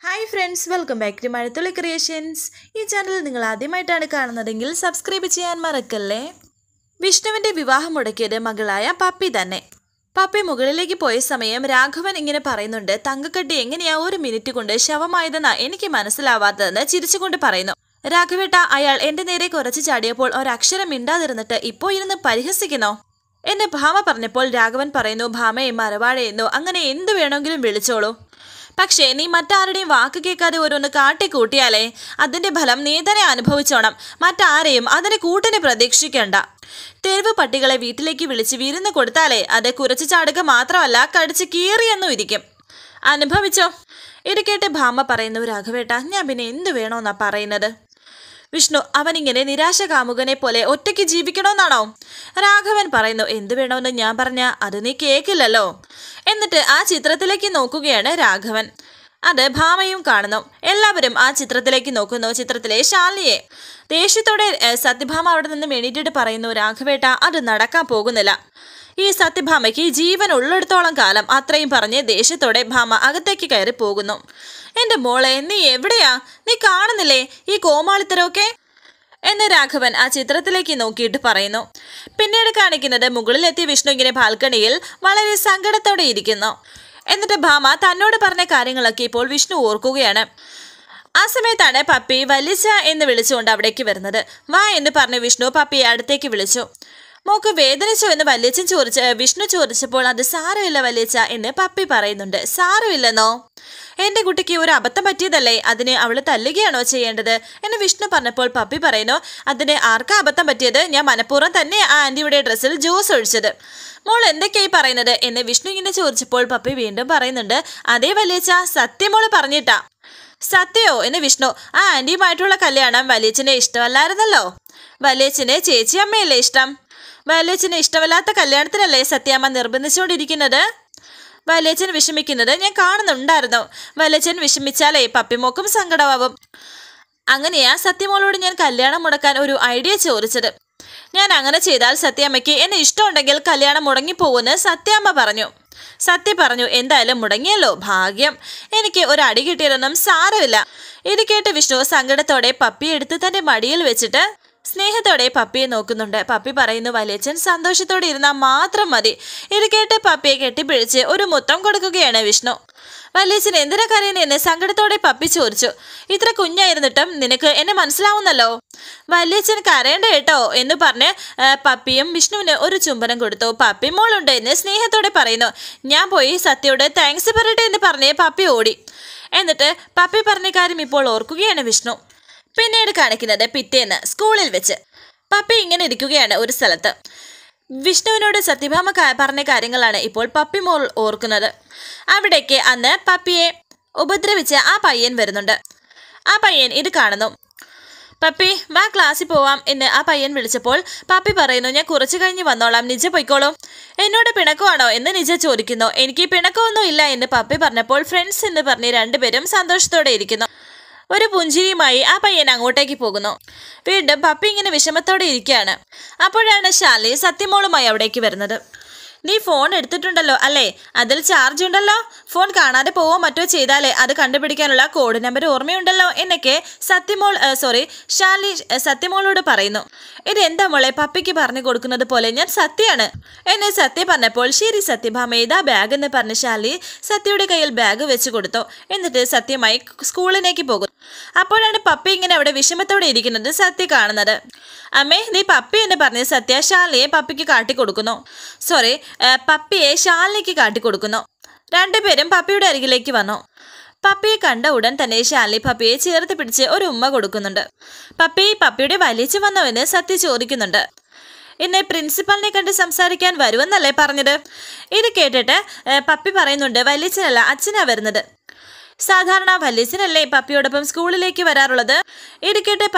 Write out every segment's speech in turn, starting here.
Hi friends, welcome back to Mazhathulli creations. ഈ channel നിങ്ങൾ ആദ്യമായിട്ടാണ് കാണുന്നതെങ്കിൽ സബ്സ്ക്രൈബ് ചെയ്യാൻ മറക്കല്ലേ. വിഷ്ണുവിൻ്റെ വിവാഹം മുടക്കിയത് മകളായ പപ്പി തന്നെ. പപ്പി മുകളിലേക്ക് പോയ സമയം രാഘവൻ ഇങ്ങനെ പറയുന്നുണ്ട്, തങ്കക്കട്ടി എങ്ങനെയാ ഒരു മിനിറ്റ് കൊണ്ട് ശവമായതെന്നാ എനിക്ക് മനസ്സിലാവാത്തതെന്ന് ചിരിച്ചുകൊണ്ട് പറയുന്നു. രാഘവേട്ട, അയാൾ എൻ്റെ നേരെ കുറച്ച് ചാടിയപ്പോൾ ഒരക്ഷരം മിണ്ടാതിരുന്നിട്ട് ഇപ്പോൾ ഇരുന്ന് പരിഹസിക്കുന്നോ എന്നെ ഭാമ പറഞ്ഞപ്പോൾ രാഘവൻ പറയുന്നു, ഭാമയെ മരവാഴയെന്നോ അങ്ങനെ എന്ത് വേണമെങ്കിലും വിളിച്ചോളൂ. പക്ഷേ നീ മറ്റാരുടെയും വാക്ക് കേൾക്കാതെ ഓരോന്ന് കാട്ടിക്കൂട്ടിയാലേ അതിൻ്റെ ഫലം നീ തന്നെ അനുഭവിച്ചോണം. മറ്റാരെയും അതിന് കൂട്ടിന് പ്രതീക്ഷിക്കേണ്ട. തെരുവ് പട്ടികളെ വീട്ടിലേക്ക് വിളിച്ച് വിരുന്ന് കൊടുത്താലേ അത് കുറച്ച് ചാടുക മാത്രമല്ല, കടിച്ച് കീറിയെന്നും ഇരിക്കും. അനുഭവിച്ചോ. ഇത് കേട്ട് ഭാമ പറയുന്നു, രാഘവേട്ട ഞാൻ പിന്നെ എന്തു വേണോന്നാ പറയുന്നത്? വിഷ്ണു, അവനിങ്ങനെ നിരാശ കാമുകനെ പോലെ ഒറ്റയ്ക്ക് ജീവിക്കണമെന്നാണോ? രാഘവൻ പറയുന്നു, എന്തു വേണമെന്ന് ഞാൻ പറഞ്ഞ അത് നീ കേൾക്കില്ലല്ലോ. എന്നിട്ട് ആ ചിത്രത്തിലേക്ക് നോക്കുകയാണ് രാഘവൻ. അത് ഭാമയും കാണുന്നു. എല്ലാവരും ആ ചിത്രത്തിലേക്ക് നോക്കുന്നു. ചിത്രത്തിലെ ശാലിനിയെ. ദേഷ്യത്തോടെ സത്യഭാമ അവിടെ നിന്ന് എണീറ്റിട്ട് പറയുന്നു, രാഘവേട്ട അത് നടക്കാൻ പോകുന്നില്ല. ഈ സത്യഭാമയ്ക്ക് ജീവൻ ഉള്ളിടത്തോളം കാലം. അത്രയും പറഞ്ഞ് ദേഷ്യത്തോടെ ഭാമ അകത്തേക്ക് കയറി പോകുന്നു. എൻ്റെ മോളെ, നീ എവിടെയാ? നീ കാണുന്നില്ലേ ഈ കോമാളിത്തരമൊക്കെ എന്ന് രാഘവൻ ആ ചിത്രത്തിലേക്ക് നോക്കിയിട്ട് പറയുന്നു. പിന്നീട് കാണിക്കുന്നത് മുകളിലെത്തിയ വിഷ്ണു ഇങ്ങനെ ബാൽക്കണിയിൽ വളരെ സങ്കടത്തോടെ ഇരിക്കുന്നു. എന്നിട്ട് ഭാമ തന്നോട് പറഞ്ഞ കാര്യങ്ങളൊക്കെ ഇപ്പോൾ വിഷ്ണു ഓർക്കുകയാണ്. ആ സമയത്താണ് പപ്പി വലിച്ച എന്ന് വിളിച്ചുകൊണ്ട് അവിടേക്ക് വരുന്നത്. വാ എന്ന് പറഞ്ഞ് വിഷ്ണു പപ്പിയെ അടുത്തേക്ക് വിളിച്ചു. മോക്ക് വേദനിച്ചോ എന്ന് വല്യച്ഛൻ വിഷ്ണു ചോദിച്ചപ്പോൾ അത് സാരമില്ല വല്യച്ഛ എന്ന് പപ്പി പറയുന്നുണ്ട്. സാരമില്ലെന്നോ? എൻ്റെ കുട്ടിക്ക് ഒരു അബദ്ധം പറ്റിയതല്ലേ, അതിന് അവൾ തല്ലുകയാണോ ചെയ്യേണ്ടത് എന്ന് വിഷ്ണു പറഞ്ഞപ്പോൾ പപ്പി പറയുന്നു, അതിന് ആർക്കാ അബദ്ധം പറ്റിയത്? ഞാൻ മനഃപൂർവ്വം തന്നെ ആ ആൻറ്റിയുടെ ഡ്രസ്സിൽ ജ്യൂസ് ഒഴിച്ചത്. മോൾ എന്തൊക്കെയായി പറയുന്നത് എന്ന് വിഷ്ണു ഇങ്ങനെ ചോദിച്ചപ്പോൾ പപ്പി വീണ്ടും പറയുന്നുണ്ട്, അതേ വല്യച്ഛ, സത്യമോള് പറഞ്ഞിട്ടാ. സത്യോ എന്ന് വിഷ്ണു. ആ ആൻറ്റിയുമായിട്ടുള്ള കല്യാണം വല്യച്ഛനെ ഇഷ്ടമല്ലായിരുന്നല്ലോ. വല്യച്ഛന് ചേച്ചിയമ്മയല്ലേ ഇഷ്ടം. വല്യച്ഛന് ഇഷ്ടമല്ലാത്ത കല്യാണത്തിനല്ലേ സത്യാമ്മ നിർബന്ധിച്ചുകൊണ്ടിരിക്കുന്നത്. വല്യച്ഛൻ വിഷമിക്കുന്നത് ഞാൻ കാണുന്നുണ്ടായിരുന്നു. വല്യച്ഛൻ വിഷമിച്ചാലേ പപ്പിമോക്കും സങ്കടമാവും. അങ്ങനെയാ സത്യമോളോട് ഞാൻ കല്യാണം മുടക്കാൻ ഒരു ഐഡിയ ചോദിച്ചത്. ഞാൻ അങ്ങനെ ചെയ്താൽ സത്യാമ്മയ്ക്ക് എന്നെ ഇഷ്ടമുണ്ടെങ്കിൽ കല്യാണം മുടങ്ങിപ്പോകുമെന്ന് സത്യാമ്മ പറഞ്ഞു. സത്യ പറഞ്ഞു, എന്തായാലും മുടങ്ങിയല്ലോ, ഭാഗ്യം. എനിക്ക് ഒരു അടി കിട്ടിയതൊന്നും സാരമില്ല. ഇത് കേട്ട് വിഷ്ണു സങ്കടത്തോടെ പപ്പിയെ എടുത്ത് തൻ്റെ മടിയിൽ വെച്ചിട്ട് സ്നേഹത്തോടെ പപ്പിയെ നോക്കുന്നുണ്ട്. പപ്പി പറയുന്നു, വല്യച്ഛൻ സന്തോഷത്തോടെ ഇരുന്നാൽ മാത്രം മതി. ഇത് കേട്ട് പപ്പിയെ കെട്ടിപ്പിടിച്ച് ഒരു മുത്തം കൊടുക്കുകയാണ് വിഷ്ണു. വല്യച്ഛൻ എന്തിനാ കരയുന്നതെന്ന് സങ്കടത്തോടെ പപ്പി ചോദിച്ചു. ഇത്ര കുഞ്ഞായിരുന്നിട്ടും നിനക്ക് എന്നെ മനസ്സിലാവുന്നല്ലോ. വല്യച്ഛൻ കരയണ്ട കേട്ടോ എന്ന് പറഞ്ഞ് പപ്പിയും വിഷ്ണുവിന് ഒരു ചുംബനം കൊടുത്തു. പപ്പി മോളുണ്ട് എന്ന് സ്നേഹത്തോടെ പറയുന്നു. ഞാൻ പോയി സത്യയോട് താങ്ക്സ് പറയട്ടെ എന്ന് പറഞ്ഞ് പപ്പി ഓടി. എന്നിട്ട് പപ്പി പറഞ്ഞ കാര്യം ഇപ്പോൾ ഓർക്കുകയാണ് വിഷ്ണു. പിന്നീട് കാണിക്കുന്നത് പിറ്റേന്ന് സ്കൂളിൽ വെച്ച് പപ്പി ഇങ്ങനെ ഇരിക്കുകയാണ് ഒരു സ്ഥലത്ത്. വിഷ്ണുവിനോട് സത്യഭാമ പറഞ്ഞ കാര്യങ്ങളാണ് ഇപ്പോൾ പപ്പി മോൾ ഓർക്കുന്നത്. അവിടേക്ക് അന്ന് പപ്പിയെ ഉപദ്രവിച്ച് ആ പയ്യൻ വരുന്നുണ്ട്. ആ പയ്യൻ ഇത് കാണുന്നു. പപ്പി വാ, ക്ലാസ്സിൽ പോവാം എന്ന് ആ പയ്യൻ വിളിച്ചപ്പോൾ പപ്പി പറയുന്നു, ഞാൻ കുറച്ച് കഴിഞ്ഞ് വന്നോളാം, നിജ പൊയ്ക്കോളൂ. എന്നോട് പിണക്കമാണോ എന്ന് നിജ ചോദിക്കുന്നു. എനിക്ക് പിണക്കമൊന്നും ഇല്ല എന്ന് പപ്പി പറഞ്ഞപ്പോൾ ഫ്രണ്ട്സ് എന്ന് പറഞ്ഞ് രണ്ടുപേരും സന്തോഷത്തോടെ ഇരിക്കുന്നു. ഒരു പുഞ്ചിരിയുമായി ആ പയ്യൻ അങ്ങോട്ടേക്ക് പോകുന്നു. വീണ്ടും പപ്പി ഇങ്ങനെ വിഷമത്തോടെ ഇരിക്കുകയാണ്. അപ്പോഴാണ് ശാലി സത്യമോളുമായി അവിടേക്ക് വരുന്നത്. നീ ഫോൺ എടുത്തിട്ടുണ്ടല്ലോ അല്ലേ? അതിൽ ചാർജ് ഉണ്ടല്ലോ. ഫോൺ കാണാതെ പോവോ മറ്റോ ചെയ്താലേ അത് കണ്ടുപിടിക്കാനുള്ള കോഡ് നമ്പർ ഓർമ്മയുണ്ടല്ലോ എന്നൊക്കെ ശാലി സത്യമോളോട് പറയുന്നു. ഇതെന്താ മോളെ പപ്പിക്ക് പറഞ്ഞു കൊടുക്കുന്നത് പോലെ? ഞാൻ സത്യമാണ് എന്നെ സത്യ പറഞ്ഞപ്പോൾ ശരി സത്യഭാമ ഇതാ ബാഗ് എന്ന് പറഞ്ഞ് ശാലി സത്യയുടെ കയ്യിൽ ബാഗ് വെച്ച് കൊടുത്തു. എന്നിട്ട് സത്യമായി സ്കൂളിലേക്ക് പോകും. അപ്പോഴാണ് പപ്പി ഇങ്ങനെ അവിടെ വിഷമത്തോടെ ഇരിക്കുന്നത് സത്യ കാണുന്നത്. അമ്മേ, നീ പപ്പി എന്ന് പറഞ്ഞ് സത്യ ശാലിനിയെ പപ്പിക്ക് കാട്ടിക്കൊടുക്കുന്നു. പപ്പിയെ ശാലിനിക്ക് കാട്ടിക്കൊടുക്കുന്നു. രണ്ടുപേരും പപ്പിയുടെ അരികിലേക്ക് വന്നു. പപ്പിയെ കണ്ട ഉടൻ തന്നെ ശാലിനി പപ്പിയെ ചേർത്ത് പിടിച്ച് ഒരു ഉമ്മ കൊടുക്കുന്നുണ്ട്. പപ്പിയുടെ വലിച്ചു വന്നോ എന്ന് സത്യ ചോദിക്കുന്നുണ്ട്. എന്നെ പ്രിൻസിപ്പലിനെ കണ്ട് സംസാരിക്കാൻ വരുമെന്നല്ലേ പറഞ്ഞത്? ഇത് കേട്ടിട്ട് പപ്പി പറയുന്നുണ്ട്, വലിയച്ഛനല്ല അച്ഛനാ വരുന്നത്. സാധാരണ വല്യച്ഛനല്ലേ പപ്പിയോടൊപ്പം സ്കൂളിലേക്ക് വരാറുള്ളത്. ഇത് കേട്ട്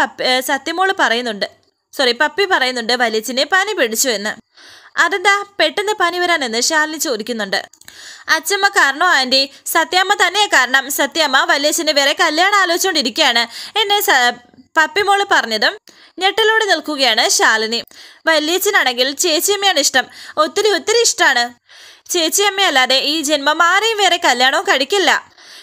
പപ്പി പറയുന്നുണ്ട് വല്യച്ഛനെ പനി പിടിച്ചു എന്ന്. അതെന്താ പെട്ടെന്ന് പനി വരാനെന്ന് ശാലിനി ചോദിക്കുന്നുണ്ട്. അച്ഛമ്മ കാരണോ ആൻറ്റി? സത്യാമ്മ തന്നെയാ കാരണം. സത്യാമ്മ വല്യച്ഛന് വേറെ കല്യാണം ആലോചിച്ചുകൊണ്ടിരിക്കുകയാണ് എന്നെ പപ്പിമോള് പറഞ്ഞതും ഞെട്ടലോടെ നിൽക്കുകയാണ് ശാലിനി. വല്യച്ഛനാണെങ്കിൽ ചേച്ചിയമ്മയാണ് ഇഷ്ടം. ഒത്തിരി ഒത്തിരി ഇഷ്ടമാണ്. ചേച്ചിയമ്മയല്ലാതെ ഈ ജന്മം ആരെയും വേറെ കല്യാണവും കഴിക്കില്ല.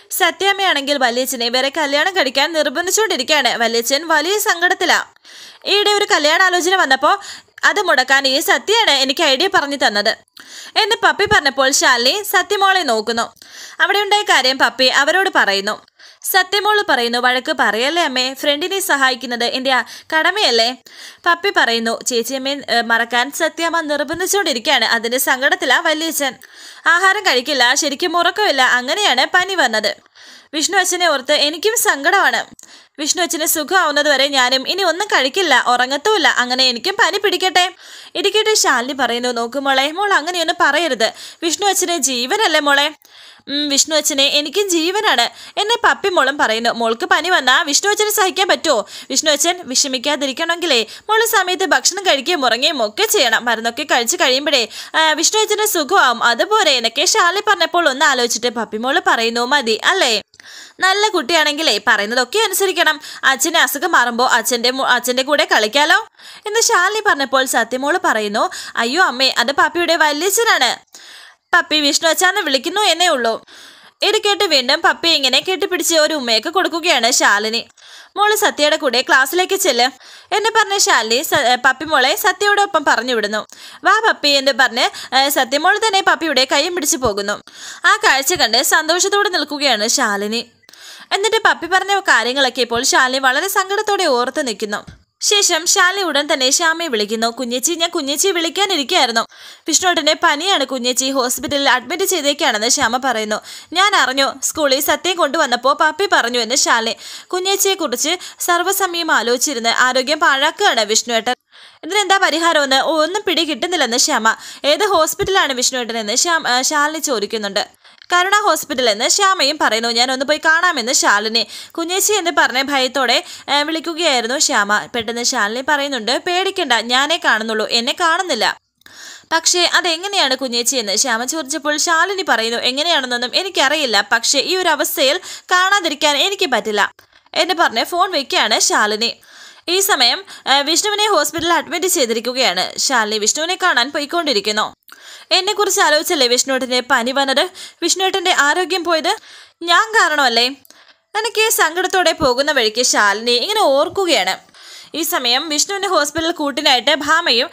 സത്യാമ്മയാണെങ്കിൽ വല്യച്ഛനെ വേറെ കല്യാണം കഴിക്കാൻ നിർബന്ധിച്ചുകൊണ്ടിരിക്കുകയാണ്. വല്യച്ഛൻ വലിയ സങ്കടത്തിലാ. ഈയിടെ ഒരു കല്യാണാലോചന വന്നപ്പോൾ അത് മുടക്കാൻ ഈ സത്യയാണ് എനിക്ക് ഐഡിയ പറഞ്ഞു തന്നത് എന്ന് പപ്പി പറഞ്ഞപ്പോൾ ശാലിനി സത്യമോളെ നോക്കുന്നു. അവിടെ ഉണ്ടായ കാര്യം പപ്പി അവരോട് പറയുന്നു. സത്യമോള് പറയുന്നു, വഴക്ക് പറയല്ലേ അമ്മേ, ഫ്രണ്ടിനെ സഹായിക്കുന്നത് എൻ്റെ കടമയല്ലേ. പപ്പി പറയുന്നു, ചേച്ചിയമ്മയെ മറക്കാൻ സത്യമ്മ നിർബന്ധിച്ചുകൊണ്ടിരിക്കുകയാണ്. അതിൻ്റെ സങ്കടത്തിലാ വല്യച്ഛൻ. ആഹാരം കഴിക്കില്ല, ശരിക്കും ഉറക്കമില്ല, അങ്ങനെയാണ് പനി വന്നത്. വിഷ്ണു അച്ഛനെ ഓർത്ത് എനിക്കും സങ്കടമാണ്. വിഷ്ണു അച്ഛന് സുഖമാവുന്നത് വരെ ഞാനും ഇനി ഒന്നും കഴിക്കില്ല, ഉറങ്ങത്തുമില്ല. അങ്ങനെ എനിക്കും പനി പിടിക്കട്ടെ. ഇരിക്കട്ടെ. ശാലിനി പറയുന്നു, നോക്കു മോളെ, മോൾ അങ്ങനെയൊന്നും പറയരുത്. വിഷ്ണു അച്ഛന് ജീവനല്ലേ മോളെ. വിഷ്ണു അച്ഛനെ എനിക്കും ജീവനാണ് എന്നെ പപ്പി മോളും പറയുന്നു. മോൾക്ക് പനി വന്നാൽ വിഷ്ണു അച്ഛന് സഹിക്കാൻ പറ്റുമോ? വിഷ്ണു അച്ഛൻ വിഷമിക്കാതിരിക്കണമെങ്കിലേ മോള് സമയത്ത് ഭക്ഷണം കഴിക്കുകയും ഉറങ്ങുകയും ഒക്കെ ചെയ്യണം. മരുന്നൊക്കെ കഴിച്ച് കഴിയുമ്പോഴേ വിഷ്ണു അച്ഛന് സുഖമാവും. അതുപോലെ എന്നൊക്കെ ശാലിനി പറഞ്ഞപ്പോൾ ഒന്ന് ആലോചിച്ചിട്ട് പപ്പി മോള് പറയുന്നു, മതി അല്ലേ, നല്ല കുട്ടിയാണെങ്കിലേ പറയുന്നതൊക്കെ അനുസരിക്കണം. അച്ഛനെ അസുഖം മാറുമ്പോൾ അച്ഛൻ്റെ കൂടെ കളിക്കാലോ എന്ന് ശാലിനി പറഞ്ഞപ്പോൾ സത്യമോള് പറയുന്നു, അയ്യോ അമ്മേ, അത് പപ്പിയുടെ വല്യച്ഛനാണ്. പപ്പി വിഷ്ണു അച്ഛാന്ന് വിളിക്കുന്നു എന്നേ ഉള്ളൂ. ഇത് കേട്ട് വീണ്ടും പപ്പി ഇങ്ങനെ കെട്ടിപ്പിടിച്ച് ഒരു ഉമ്മയൊക്കെ കൊടുക്കുകയാണ് ശാലിനി. മോള് സത്യയുടെ കൂടെ ക്ലാസ്സിലേക്ക് ചെല്ല് എന്ന് പറഞ്ഞ ശാലിനി പപ്പി മോളെ സത്യയോടൊപ്പം പറഞ്ഞു വിടുന്നു. വാ പപ്പി എന്ന് പറഞ്ഞ് സത്യമോൾ തന്നെ പപ്പിയുടെ കൈയും പിടിച്ചു പോകുന്നു. ആ കാഴ്ച കണ്ട് സന്തോഷത്തോടെ നിൽക്കുകയാണ് ശാലിനി. എന്നിട്ട് പപ്പി പറഞ്ഞ കാര്യങ്ങളൊക്കെ ഇപ്പോൾ ശാലിനി വളരെ സങ്കടത്തോടെ ഓർത്ത് നിൽക്കുന്നു. ശേഷം ശാലിനി ഉടൻ തന്നെ ശ്യാമയെ വിളിക്കുന്നു. കുഞ്ഞേച്ചി, ഞാൻ കുഞ്ഞേച്ചിയെ വിളിക്കാനിരിക്കുകയായിരുന്നു. വിഷ്ണുവേട്ടനെ പനിയാണ്, കുഞ്ഞേച്ചി ഹോസ്പിറ്റലിൽ അഡ്മിറ്റ് ചെയ്തേക്കാണെന്ന് ശ്യാമ പറയുന്നു. ഞാൻ അറിഞ്ഞു, സ്കൂളിൽ സത്യം കൊണ്ടുവന്നപ്പോൾ പപ്പി പറഞ്ഞു എന്ന് ശാലിനി. കുഞ്ഞേച്ചിയെക്കുറിച്ച് സർവ്വസമയം ആലോചിച്ചിരുന്ന് ആരോഗ്യം പാഴാക്കുകയാണ് വിഷ്ണുവേട്ടൻ. ഇതിനെന്താ പരിഹാരമെന്ന് ഒന്നും പിടി കിട്ടുന്നില്ലെന്ന് ശ്യാമ. ഏത് ഹോസ്പിറ്റലാണ് വിഷ്ണുവേട്ടൻ എന്ന് ശാലിനി ചോദിക്കുന്നുണ്ട്. കരുണ ഹോസ്പിറ്റൽ എന്ന് ശ്യാമയും പറയുന്നു. ഞാൻ ഒന്ന് പോയി കാണാമെന്ന് ശാലിനി. കുഞ്ഞേച്ചി എന്ന് പറഞ്ഞ് ഭയത്തോടെ വിളിക്കുകയായിരുന്നു ശ്യാമ. പെട്ടെന്ന് ശാലിനി പറയുന്നുണ്ട്, പേടിക്കണ്ട, ഞാനേ കാണുന്നുള്ളൂ, എന്നെ കാണുന്നില്ല. പക്ഷേ അതെങ്ങനെയാണ് കുഞ്ഞേച്ചി എന്ന് ശ്യാമ ചോദിച്ചപ്പോൾ ശാലിനി പറയുന്നു, എങ്ങനെയാണെന്നൊന്നും എനിക്കറിയില്ല, പക്ഷേ ഈ ഒരു അവസ്ഥയിൽ കാണാതിരിക്കാൻ എനിക്ക് പറ്റില്ല എന്ന് പറഞ്ഞ് ഫോൺ വയ്ക്കുകയാണ് ശാലിനി. ഈ സമയം വിഷ്ണുവിനെ ഹോസ്പിറ്റലിൽ അഡ്മിറ്റ് ചെയ്തിരിക്കുകയാണ്. ശാലിനി വിഷ്ണുവിനെ കാണാൻ പോയിക്കൊണ്ടിരിക്കുന്നു. എന്നെക്കുറിച്ച് ആലോചിച്ചല്ലേ വിഷ്ണുവേട്ടൻ്റെ പനി വന്നത്, വിഷ്ണുവേട്ടൻ്റെ ആരോഗ്യം പോയത് ഞാൻ കാരണമല്ലേ. എനിക്ക് സങ്കടത്തോടെ പോകുന്ന വഴിക്ക് ശാലിനി ഇങ്ങനെ ഓർക്കുകയാണ്. ഈ സമയം വിഷ്ണുവിൻ്റെ ഹോസ്പിറ്റൽ കൂട്ടിനായിട്ട് ഭാമയും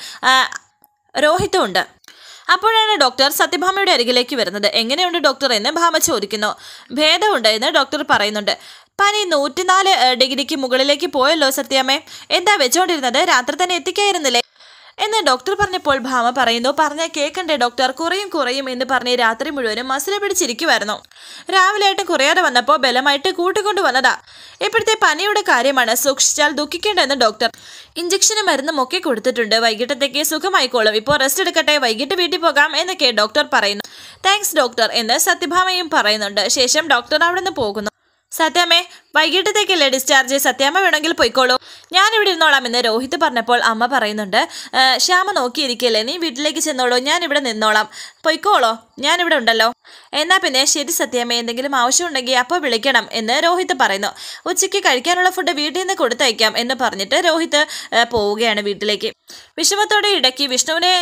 രോഹിത്തും ഉണ്ട്. അപ്പോഴാണ് ഡോക്ടർ സത്യഭാമയുടെ അരികിലേക്ക് വരുന്നത്. എങ്ങനെയുണ്ട് ഡോക്ടർ എന്ന് ഭാമ ചോദിക്കുന്നു. ഭേദമുണ്ട് എന്ന് ഡോക്ടർ പറയുന്നുണ്ട്. പനി 104 ഡിഗ്രിക്ക് മുകളിലേക്ക് പോയല്ലോ സത്യാമ്മേ, എന്താ വെച്ചോണ്ടിരുന്നത്, രാത്രി തന്നെ എത്തിക്കായിരുന്നില്ലേ എന്ന് ഡോക്ടർ പറഞ്ഞപ്പോൾ ഭാമ പറയുന്നു, പറഞ്ഞാൽ കേൾക്കണ്ടേ ഡോക്ടർ, കുറയും എന്ന് പറഞ്ഞ് രാത്രി മുഴുവനും മസില പിടിച്ചിരിക്കുമായിരുന്നു. രാവിലെ ആയിട്ട് കുറയാതെ വന്നപ്പോൾ ബലമായിട്ട് കൂട്ടിക്കൊണ്ടു വന്നതാ. ഇപ്പോഴത്തെ പനിയുടെ കാര്യമാണ്, സൂക്ഷിച്ചാൽ ദുഃഖിക്കേണ്ടെന്ന് ഡോക്ടർ. ഇഞ്ചക്ഷനും മരുന്നും ഒക്കെ കൊടുത്തിട്ടുണ്ട്, വൈകിട്ടത്തേക്ക് സുഖമായിക്കോളും, ഇപ്പോൾ റെസ്റ്റ് എടുക്കട്ടെ, വൈകിട്ട് വീട്ടിൽ പോകാം എന്നൊക്കെ ഡോക്ടർ പറയുന്നു. താങ്ക്സ് ഡോക്ടർ എന്ന് സത്യഭാമയും പറയുന്നുണ്ട്. ശേഷം ഡോക്ടർ അവിടെ നിന്ന് പോകുന്നു. സത്യാമ്മേ, വൈകിട്ടത്തേക്കല്ലേ ഡിസ്ചാർജ്, സത്യാമ്മ വേണമെങ്കിൽ പൊയ്ക്കോളൂ, ഞാനിവിടെ ഇരുന്നോളാം എന്ന് രോഹിത് പറഞ്ഞപ്പോൾ അമ്മ പറയുന്നുണ്ട്, ശ്യാമ നോക്കിയിരിക്കല്ലേ, നീ വീട്ടിലേക്ക് ചെന്നോളൂ, ഞാനിവിടെ നിന്നോളാം, പൊയ്ക്കോളോ, ഞാനിവിടെ ഉണ്ടല്ലോ. എന്നാൽ പിന്നെ ശരി സത്യാമ്മ, എന്തെങ്കിലും ആവശ്യമുണ്ടെങ്കിൽ അപ്പോൾ വിളിക്കണം എന്ന് രോഹിത് പറയുന്നു. ഉച്ചയ്ക്ക് കഴിക്കാനുള്ള ഫുഡ് വീട്ടിൽ നിന്ന് കൊടുത്തയക്കാം എന്ന് പറഞ്ഞിട്ട് രോഹിത് പോവുകയാണ് വീട്ടിലേക്ക്. വിഷമത്തോടെ ഇടയ്ക്ക് വിഷ്ണുവിനെ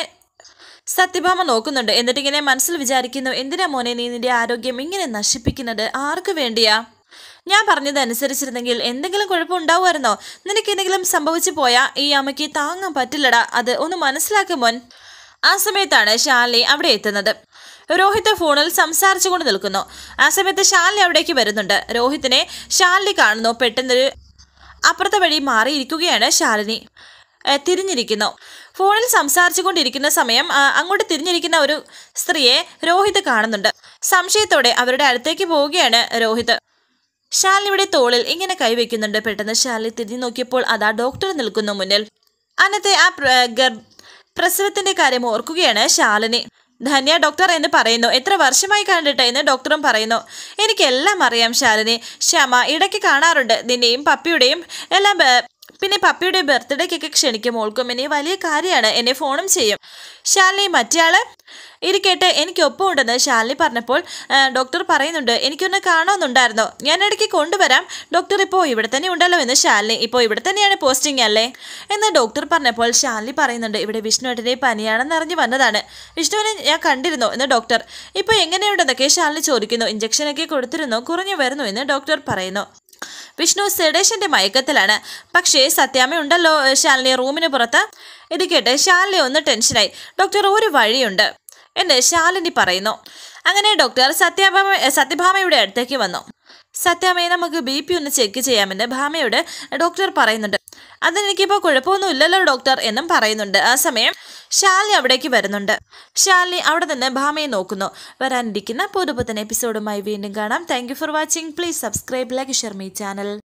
സത്യഭാമ നോക്കുന്നുണ്ട്. എന്നിട്ടിങ്ങനെ മനസ്സിൽ വിചാരിക്കുന്നു, എന്തിനാ മോനെ നീ നിന്റെ ആരോഗ്യം ഇങ്ങനെ നശിപ്പിക്കുന്നത്, ആർക്ക് വേണ്ടിയാ? ഞാൻ പറഞ്ഞതനുസരിച്ചിരുന്നെങ്കിൽ എന്തെങ്കിലും കുഴപ്പമുണ്ടാവുമായിരുന്നോ? നിനക്ക് എന്തെങ്കിലും സംഭവിച്ചു പോയാൽ ഈ അമ്മയ്ക്ക് താങ്ങാൻ പറ്റില്ലടാ, അത് ഒന്ന് മനസ്സിലാക്കും മോൻ. ആ സമയത്താണ് ശാലിനി അവിടെ എത്തുന്നത്. രോഹിത് ഫോണിൽ സംസാരിച്ചുകൊണ്ട് നിൽക്കുന്നു. ആ സമയത്ത് ശാലിനി അവിടേക്ക് വരുന്നുണ്ട്. രോഹിത്തിനെ ശാലിനി കാണുന്നു. പെട്ടെന്നൊരു അപ്പുറത്തെ വഴി മാറിയിരിക്കുകയാണ് ശാലിനി. തിരിഞ്ഞിരിക്കുന്നു. ഫോണിൽ സംസാരിച്ചു കൊണ്ടിരിക്കുന്ന സമയം അങ്ങോട്ട് തിരിഞ്ഞിരിക്കുന്ന ഒരു സ്ത്രീയെ രോഹിത് കാണുന്നുണ്ട്. സംശയത്തോടെ അവരുടെ അടുത്തേക്ക് പോവുകയാണ് രോഹിത്. ശാലിനിയുടെ തോളിൽ ഇങ്ങനെ കൈവയ്ക്കുന്നുണ്ട്. പെട്ടെന്ന് ശാലിനി തിരിഞ്ഞു നോക്കിയപ്പോൾ അതാ ഡോക്ടർ നിൽക്കുന്നു മുന്നിൽ. അന്നത്തെ ആ പ്രസവത്തിന്റെ കാര്യം ഓർക്കുകയാണ് ശാലിനി. ധന്യ ഡോക്ടർ എന്ന് പറയുന്നു. എത്ര വർഷമായി കണ്ടിട്ട് എന്ന് ഡോക്ടറും പറയുന്നു. എനിക്കെല്ലാം അറിയാം ശാലിനി. ശ്യാമ ഇടയ്ക്ക് കാണാറുണ്ട്, നിന്നെയും പപ്പിയുടെയും എല്ലാം പിന്നെ പപ്പിയുടെ ബർത്ത്ഡേക്കൊക്കെ ക്ഷണിക്കും. മോൾക്കും ഇനി വലിയ കാര്യമാണ്, എന്നെ ഫോണും ചെയ്യും. ശാലിനി മറ്റേയാള് ഇരിക്കട്ടെ, എനിക്ക് ഒപ്പമുണ്ടെന്ന് ശാലിനി പറഞ്ഞപ്പോൾ ഡോക്ടർ പറയുന്നുണ്ട്, എനിക്കൊന്ന് കാണുമെന്നുണ്ടായിരുന്നോ, ഞാൻ ഇടയ്ക്ക് കൊണ്ടുവരാം. ഡോക്ടർ ഇപ്പോൾ ഇവിടെ തന്നെ ഉണ്ടല്ലോ എന്ന് ശാലിനി. ഇപ്പോൾ ഇവിടെ തന്നെയാണ് പോസ്റ്റിംഗ് അല്ലേ എന്ന് ഡോക്ടർ പറഞ്ഞപ്പോൾ ശാലിനി പറയുന്നുണ്ട്, ഇവിടെ വിഷ്ണുവേട്ടൻ്റെ പനിയാണെന്ന് അറിഞ്ഞ് വന്നതാണ്. വിഷ്ണുവിനെ ഞാൻ കണ്ടിരുന്നു എന്ന് ഡോക്ടർ. ഇപ്പോൾ എങ്ങനെയുണ്ടെന്നൊക്കെ ശാലിനി ചോദിക്കുന്നു. ഇഞ്ചക്ഷനൊക്കെ കൊടുത്തിരുന്നു, കുറഞ്ഞു വരുന്നു എന്ന് ഡോക്ടർ പറയുന്നു. വിഷ്ണു സെഡേഷന്റെ മയക്കത്തിലാണ്. പക്ഷേ സത്യാമ്മ ഉണ്ടല്ലോ ശാലിനി റൂമിന് പുറത്ത്. ഇരിക്കട്ടെ, ശാലിനി ഒന്ന് ടെൻഷനായി. ഡോക്ടർ ഒരു വഴിയുണ്ട് എന്ന് ശാലിനി പറയുന്നു. അങ്ങനെ ഡോക്ടർ സത്യഭാമയുടെ അടുത്തേക്ക് വന്നു. സത്യാമ്മയെ നമുക്ക് BP ഒന്ന് ചെക്ക് ചെയ്യാമെന്ന് ഭാമയോട് ഡോക്ടർ പറയുന്നുണ്ട്. അതെനിക്കിപ്പോൾ കുഴപ്പമൊന്നുമില്ലല്ലോ ഡോക്ടർ എന്നും പറയുന്നുണ്ട്. ആ സമയം ശാലിനി അവിടേക്ക് വരുന്നുണ്ട്. ശാലിനി അവിടെ നിന്ന് ഭാമയെ നോക്കുന്നു. വരാനിരിക്കുന്ന പുതുപുത്തൻ എപ്പിസോഡുമായി വീണ്ടും കാണാം. Thank you for watching. Please subscribe, like, share my channel.